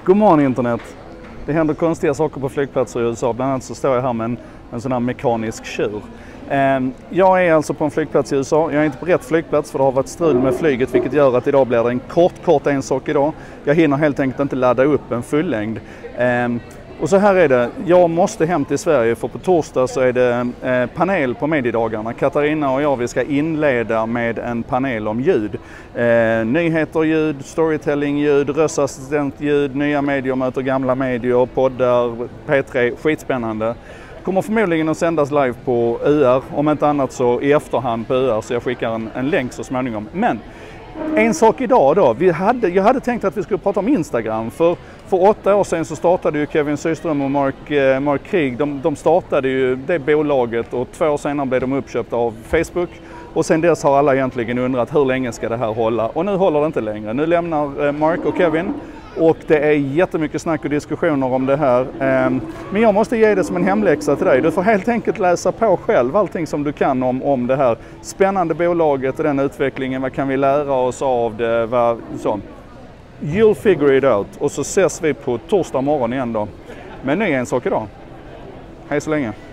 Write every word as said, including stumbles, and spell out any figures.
God morgon internet. Det händer konstiga saker på flygplatser i U S A. Bland annat så står jag här med en, en sån här mekanisk tjur. Jag är alltså på en flygplats i U S A. Jag är inte på rätt flygplats för det har varit strul med flyget, vilket gör att idag blir det en kort, kort en sak idag. Jag hinner helt enkelt inte ladda upp en fullängd. Och så här är det, jag måste hem till Sverige för på torsdag så är det eh, panel på mediedagarna. Katarina och jag vi ska inleda med en panel om ljud. Eh, nyheter, ljud, storytelling, ljud, röstassistent, ljud, nya medier möter gamla medier, poddar, P tre, skitspännande. Kommer förmodligen att sändas live på U R, om inte annat så i efterhand på U R så jag skickar en, en länk så småningom. Men en sak idag då, vi hade, jag hade tänkt att vi skulle prata om Instagram. För, för åtta år sedan så startade ju Kevin Systrom och Mark, eh, Mark Krieg, de, de startade ju det bolaget och två år senare blev de uppköpta av Facebook. Och sen dess har alla egentligen undrat hur länge ska det här hålla. Och nu håller det inte längre. Nu lämnar eh, Mark och Kevin och det är jättemycket snack och diskussioner om det här. Eh, men jag måste ge det som en hemläxa till dig. Du får helt enkelt läsa på själv allting som du kan om, om det här spännande bolaget och den utvecklingen. Vad kan vi lära oss av det? Vad, så. You'll figure it out. Och så ses vi på torsdag morgon igen då. Men nu är en sak idag. Hej så länge.